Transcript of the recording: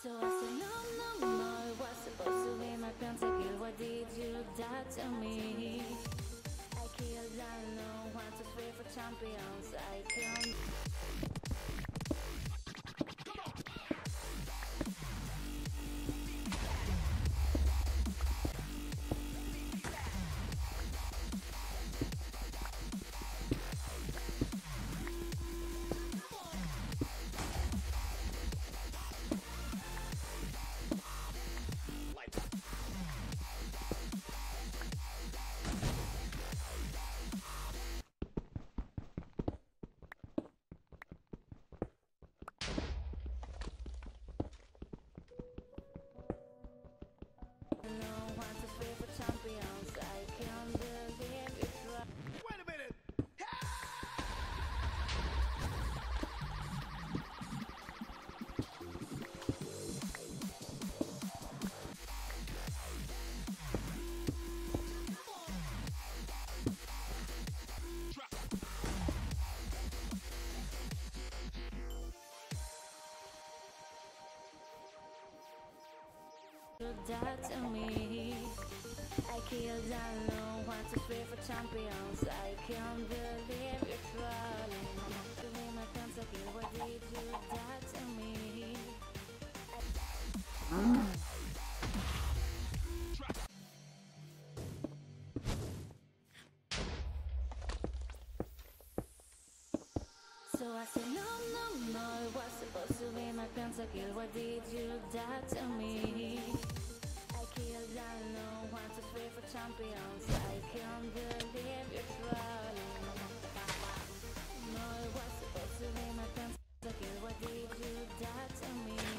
So I said, no, no, no, it was supposed to be my pentakill. Why did you die to me? I killed, I know, 1, 2, 3 for champions. I killed. That to me, I killed, I know, 1, 2, 3 for champions. I can't believe you're trolling. To me, my pentakill, why did you that to me? So I said, no, no, no, it was supposed to be my pentakill. Why did you that to me? I killed, I know, 1, 2, 3 for champions. I can't believe you're trolling. No, it was supposed to be my pentakill. Why did you that to me?